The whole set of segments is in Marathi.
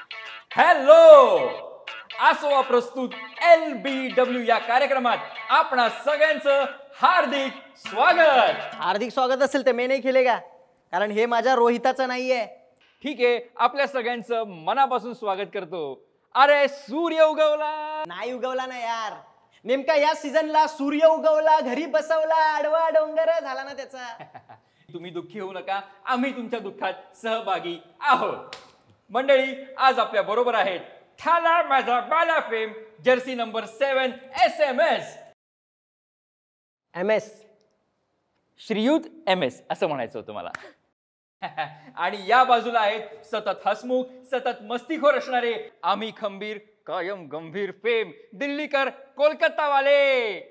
हॅलो, आसोवा प्रस्तुत LBW या कार्यक्रमात आपणा सगळ्यांचं हार्दिक स्वागत. हार्दिक स्वागत असेल तर मी नाही केलेगा, कारण हे माझ्या रोहिताचं नाहीये. ठीक आहे, आपल्या सगळ्यांचं मनापासून स्वागत करतो. अरे सूर्य उगवला. नाही उगवला ना यार, नेमका या सीझनला सूर्य उगवला, घरी बसवला, आडवा डोंगर झाला ना त्याचा. तुम्ही दुःखी होऊ नका, आम्ही तुमच्या दुःखात सहभागी आहोत. मंडळी, आज आपल्या बरोबर आहेत ठाला माझा बाला fame jersey number 7 SMS. MS श्रीयुत MS असं म्हणायचं होतं मला. आणि या बाजूला आहेत सतत हसमुख, सतत मस्तीखोर असणारे आम्ही खंबीर कायम गंभीर फेम दिल्लीकर कोलकातावाले.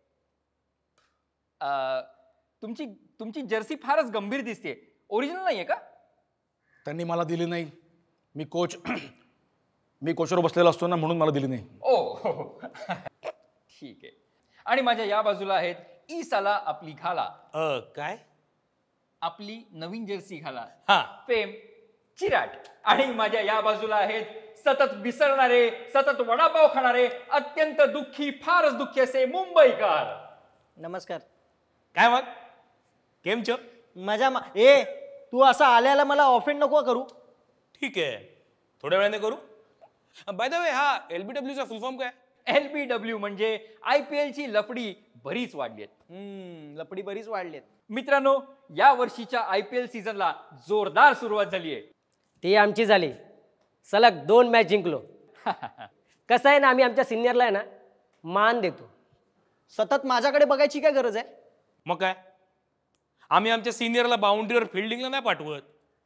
तुमची तुमची जर्सी फारच गंभीर दिसते, ओरिजिनल नाहीये का? त्यांनी मला दिली नाही. मी कोचवर बसलेला असतो ना, म्हणून मला दिली नाही. ओ ठीक आहे. आणि माझ्या या बाजूला आहेत ई साला आपली घाला. काय आपली नवीन जर्सी घाला. हा फेम चिराट. आणि माझ्या या बाजूला आहेत सतत विसरणारे, सतत वडापाव खाणारे, अत्यंत दुःखी, फारच दुःखी असे मुंबईकर. नमस्कार. काय मग केम छ? मजा तू असा आल्याला मला ऑफेंड नको करू. ठीक आहे, थोड्या वेळाने करू. बाय द वे, हा LBWचा फुल फॉर्म काय? LBW म्हणजे IPL ची लफडी बरीच वाढली आहे. लपडी बरीच वाढलीत मित्रांनो, या वर्षीच्या IPL सीझनला जोरदार सुरुवात झाली आहे. ती आमची झाली, सलग 2 मॅच जिंकलो. कसं आहे ना, आम्ही आमच्या सिनियरला आहे ना मान देतो. सतत माझ्याकडे बघायची काय गरज आहे? मग काय, आम्ही आमच्या सिनियरला बाउंड्रीवर फिल्डिंगला नाही पाठवत.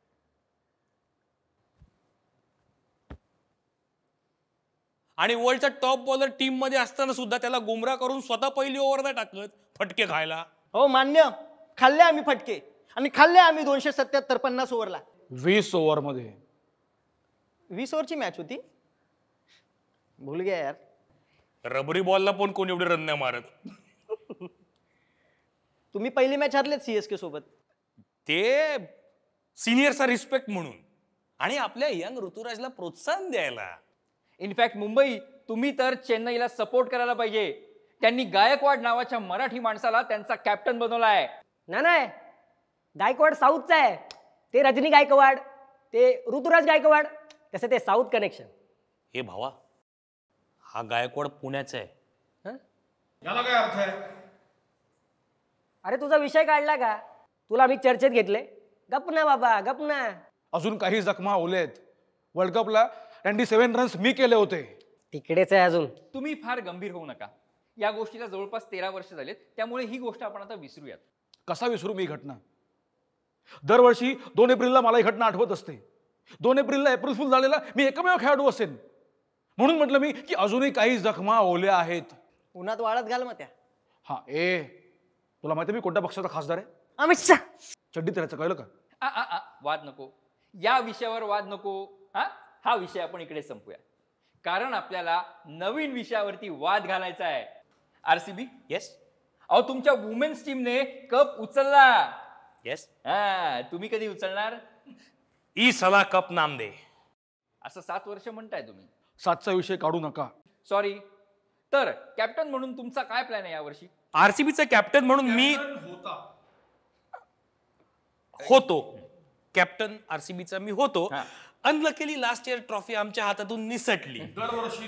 आणि वर्ल्डचा टॉप बॉलर टीम मध्ये असताना सुद्धा त्याला गुमराह करून स्वतः पहिली ओव्हर नाही टाकत फटके खायला. हो मान्य, खाल्ले आम्ही फटके, आणि खाल्ले आम्ही 277 50 ओव्हरला. 20 ओव्हरमध्ये 20 ओव्हरची मॅच होती, भूल गया यार. रबरी बॉलला पण कोण एवढे रन नाही मारत. तुम्ही पहिली मॅच हरलेत CSK सोबत. ते सिनियरचा रिस्पेक्ट म्हणून आणि आपल्या यंग ऋतुराजला प्रोत्साहन द्यायला. इनफॅक्ट मुंबई, तुम्ही तर चेन्नईला सपोर्ट करायला पाहिजे. त्यांनी गायकवाड नावाच्या मराठी माणसाला त्यांचा कॅप्टन बनवलाय. नाही, गायकवाड साऊथचा आहे. ते रजनी गायकवाड, ते ऋतुराज गायकवाड, तसं ते साऊथ कनेक्शन. हे भावा, हा गायकवाड पुण्याचा आहे. याला काय अर्थ आहे? अरे तुझा विषय काढला का? तुला मी चर्चेत घेतले. गप ना बाबा, गप ना. अजून काही जखमा ओलेत. वर्ल्ड कपला 97 रन्स मी केले होते. तिकडेच आहे अजून. तुम्ही फार गंभीर होऊ नका. या गोष्टीला जवळपास 13 वर्ष झालेत, त्यामुळे ही गोष्ट आपण आता विसरूयात. कसा विसरू मी घटना? दरवर्षी 2 एप्रिलला मला ही घटना आठवत असते. 2 एप्रिलला एप्रिल फुल झालेला मी एकमेव खेळाडू असेल, म्हणून म्हटलं मी की अजूनही काही जखमा ओल्या आहेत. उन्हात वाळत घाल मग त्या. हा, तुला माहिती मी कोणत्या पक्षाचा खासदार आहे? अमित शाह. चड्डीत राहायचं, कळलं का? वाद नको, या विषयावर वाद नको. हा विषय आपण इकडे संपूया, कारण आपल्याला नवीन विषयावरती वाद घालायचा आहे. RCB, येस अहो तुमच्या वुमेन्स टीमने कप उचलला. येस. तुम्ही कधी उचलणार? ई सला कप नाम दे. असं 7 वर्ष म्हणताय तुम्ही. 7चा विषय काढू नका. सॉरी. तर कॅप्टन म्हणून तुमचा काय प्लॅन आहे यावर्षी? RCBचा कॅप्टन म्हणून मी होतो. कॅप्टन RCBचा मी होतो. अनलकीली लास्ट इयर ट्रॉफी आमच्या हातातून निसटली. दरवर्षी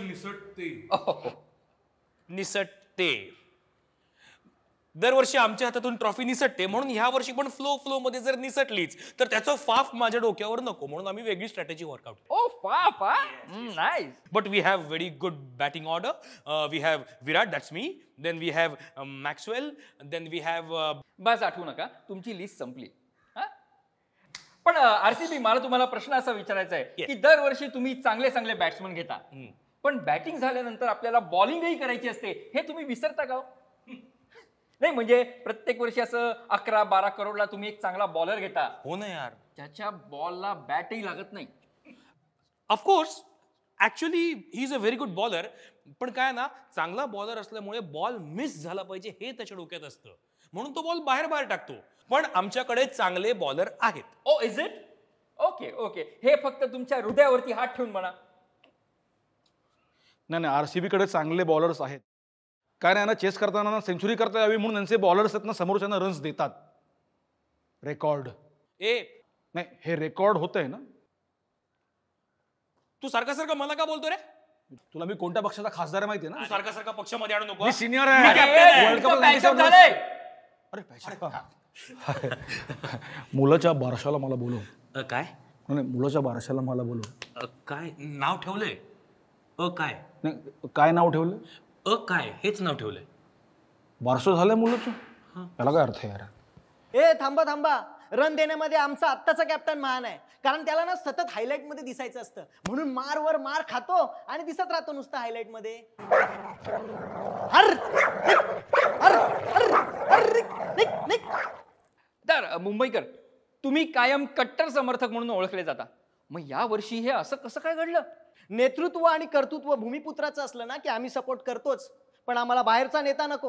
निसटते दरवर्षी आमच्या हातातून ट्रॉफी निसटते, म्हणून ह्या वर्षी पण फ्लो मध्ये जर निसटलीच तर त्याचा फाफ माझ्या डोक्यावर नको, म्हणून आम्ही वेगळी strategy workout. Oh Faf. Nice. But we have very good batting order. We have Virat, that's me. Then we have Maxwell. Then we have. बस आठवू नका, तुमची लिस्ट संपली. पण RCB, मला तुम्हाला प्रश्न असा विचारायचा आहे की दरवर्षी तुम्ही चांगले चांगले बॅट्समन घेता, पण बॅटिंग झाल्यानंतर आपल्याला बॉलिंगही करायची असते. हे तुम्ही विसरता का? नाही म्हणजे प्रत्येक वर्षी असं 11-12 करोडला तुम्ही एक चांगला बॉलर घेता. हो ना यार, त्याच्या बॉलला बॅटही लागत नाही. Of course actually he is a very good bowler, पण काय ना, चांगला बॉलर असल्यामुळे बॉल मिस झाला पाहिजे हे त्याच्या डोक्यात असतं, म्हणून तो बॉल बाहेर टाकतो. पण आमच्याकडे चांगले बॉलर आहेत. Oh is it? Okay okay, हे फक्त तुमच्या हृदयावरती हात ठेवून म्हणा. नाही RCB कडे चांगले बॉलर्स आहेत. काय नाही ना, चेस करताना ना सेंचुरी करता यावी म्हणून त्यांचे बॉलर्स आहेत ना समोरच्यांना रन्स देतात. रेकॉर्ड नाही, हे रेकॉर्ड होत आहे ना. तू सारखा सारखा मला का बोलतो रे? तुला मी कोणत्या पक्षाचा खासदार आहे माहिती आहे तू ना. सारखा सारखा पक्षामध्ये आणू नको. मी सिनियर अरे, आहे. वर्ल्ड तुमचं कप पॅशन झालंय. अरे मुलाच्या बारशाला मला बोलव. काय नाही, मुलाच्या बारशाला मला बोलव. काय नाव ठेवलंय? काय नाही, काय नाव ठेवलं? काय हेच नाव ठेवलंय. बारसं झालंय मुलाचं. त्याला काय अर्थ आहे यार? ए थांबा थांबा, रन देण्यामध्ये आमचा आत्ताचा कॅप्टन महान आहे. कारण त्याला ना सतत हायलाइट मध्ये दिसायचं असतं, म्हणून मारवर मार खातो आणि दिसत राहतो नुसतं हायलाइट मध्ये. तर मुंबईकर, तुम्ही कायम कट्टर समर्थक म्हणून ओळखले जाता. मग या वर्षी हे असं कसं काय घडलं? नेतृत्व आणि कर्तृत्व भूमिपुत्राचं असलं ना की आम्ही सपोर्ट करतोच, पण आम्हाला बाहेरचा नेता नको.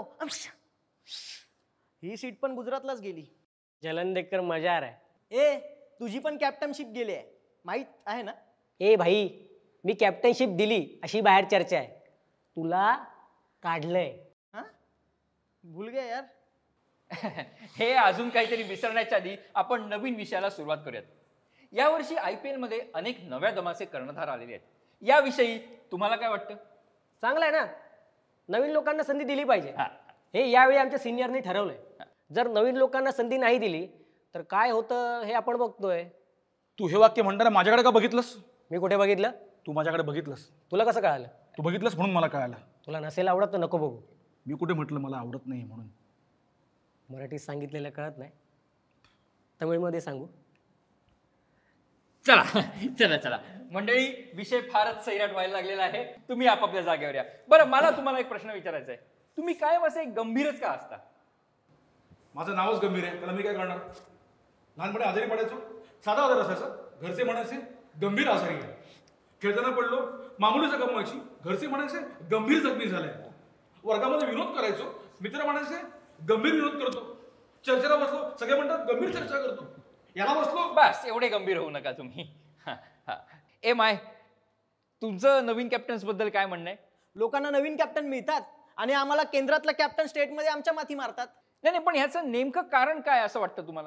ही सीट पण गुजरातलाच गेली. जलंधर मजार आहे. ए तुझी पण कॅप्टनशिप गेली आहे, माहित आहे ना? ए भाई, मी कॅप्टनशिप दिली अशी बाहेर चर्चा आहे. तुला काढलंय. हा, भूल गया यार. हे अजून काहीतरी विसरण्याच्या आधी आपण नवीन विषयाला सुरुवात करूयात. यावर्षी IPL मध्ये अनेक नव्या दमाचे कर्णधार आलेले आहेत. याविषयी तुम्हाला काय वाटतं? चांगलं आहे ना, नवीन लोकांना संधी दिली पाहिजे. हा. हे यावेळी आमच्या सिनियरनी ठरवलंय. जर नवीन लोकांना संधी नाही दिली तर काय होतं हे आपण बघतोय. तू हे वाक्य म्हणताना माझ्याकडे का बघितलंस? मी कुठे बघितलं? तू माझ्याकडे बघितलंस. तुला कसं कळालं? तू बघितलंस म्हणून मला कळालं. तुला नसेल आवडत तर नको बघू. मी कुठे म्हटलं मला आवडत नाही म्हणून? मराठीत सांगितलेलं कळत नाही, तमिळमध्ये सांगू? चला चला चला मंडळी, विषय फारच सैराट व्हायला लागलेला आहे. तुम्ही आपापल्या जागेवर या. बरं, मला तुम्हाला एक प्रश्न विचारायचा आहे. तुम्ही कायम असे गंभीरच का असता? माझं नावच गंभीर आहे, त्याला मी काय करणार? लहानपणी आजारी पडायचो, साधा आजार असायचा, घरचे म्हणायचे गंभीर आजारी आहे. खेळताना पडलो, मामुली जखम व्हायची, घरचे म्हणायचे गंभीर जखमी झालाय. वर्गामध्ये विनोद करायचो, मित्र म्हणायचे गंभीर विनोद करतो. चर्चेला बसलो, सगळे म्हणतात गंभीर चर्चा करतो. याला बसलो, बस एवढे गंभीर होऊ नका तुम्ही. ए माय, तुमचं नवीन कॅप्टन्स बद्दल काय म्हणणं आहे? लोकांना नवीन कॅप्टन मिळतात आणि आम्हाला केंद्रातला कॅप्टन स्टेटमध्ये आमच्या माथी मारतात. नाही, पण ह्याचं नेमकं कारण काय असं वाटतं तुम्हाला?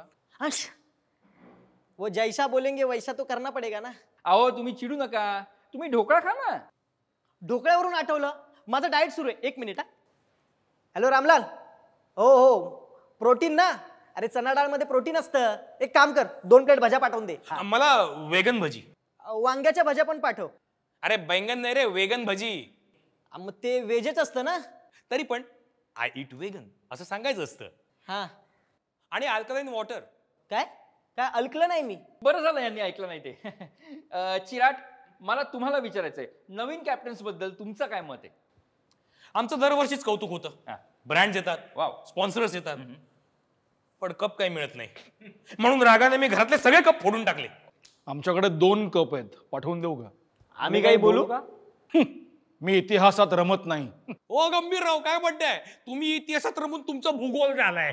वो जैसा बोलेंगे वैसा तो करना पडेगा ना. अहो, तुम्ही चिडू नका, तुम्ही ढोकळा खा ना. ढोकळ्यावरून आठवलं, माझं डाएट सुरू आहे. 1 मिनिट. हॅलो रामलाल. हो, प्रोटीन ना? अरे चना डाळ मध्ये प्रोटीन असतं. एक काम कर, 2 प्लेट भज्या पाठवून दे. मला वेगन भजी. वांग्याच्या भज्या पण पाठव. अरे बैंगन नाही रे, वेगन भजी. मग ते वेजच असतं ना. तरी पण आय इट वेगन असं सांगायचं असतं. हा, आणि अल्कलाइन वॉटर. काय काय ऐकलं नाही मी. बरं झालं यांनी ऐकलं नाही ते. चिराट, मला तुम्हाला विचारायचंय, नवीन कॅप्टन्स बद्दल तुमचं काय मत आहे? आमचं दरवर्षीच कौतुक होतं. ब्रँड्स येतात, वाव, स्पॉन्सर्स येतात, पण कप काही मिळत नाही. म्हणून रागाने मी घरातले सगळे कप फोडून टाकले. आमच्याकडे 2 कप आहेत, पाठवून देऊ का? आम्ही काही बोलू का? मी इतिहासात रमत नाही. ओ गंभीरराव, काय म्हणताय तुम्ही? इतिहासात रमून तुमचा भूगोल झालाय.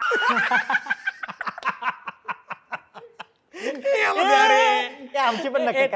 आमची पण नक्की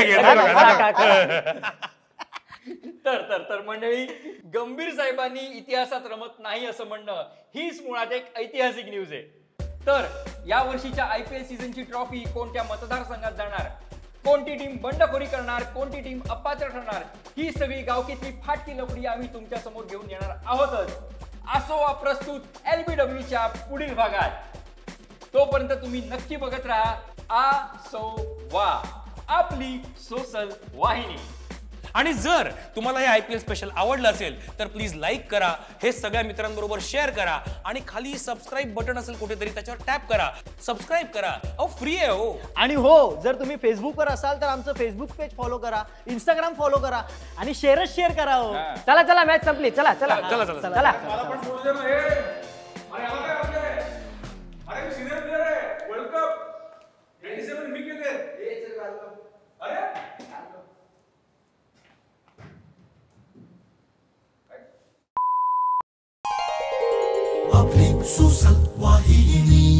तर मंडळी, गंभीर साहेबांनी इतिहासात रमत नाही असं म्हणणं हीच मुळात एक ऐतिहासिक न्यूज आहे. तर या वर्षीच्या IPL सीझनची ट्रॉफी कोणत्या मतदारसंघात जाणार, कोणती टीम बंडखोरी करणार, कोणती टीम अपात्र ठरणार, ही सगळी गावकीतली फाटकी लफडी आम्ही तुमच्या समोर घेऊन येणार आहोतच. असो प्रस्तुत LBWच्या पुढील भागात. तोपर्यंत तुम्ही नक्की बघत राहा ASOWA, आपली सोशल वाहिनी. आणि जर तुम्हाला हे IPL स्पेशल आवडलं असेल तर प्लीज लाईक करा, हे सगळ्या मित्रांबरोबर शेअर करा आणि खाली सबस्क्राईब बटन असेल कुठेतरी त्याच्यावर टॅप करा, सबस्क्राईब करा. अहो फ्री आहे हो. आणि हो, जर तुम्ही फेसबुकवर असाल तर आमचं फेसबुक पेज फॉलो करा, इंस्टाग्राम फॉलो करा आणि शेअरच शेअर करा हो. चला चला, मॅच संपली. चला चला चला चला चला. मला पण बोलू दे ना. अरे याला काय अर्थ आहे? अरे मी सिनियर प्लेयर आहे. वर्ल्ड कप 87 मी केले. अरे आपली सोशल वाहिनी.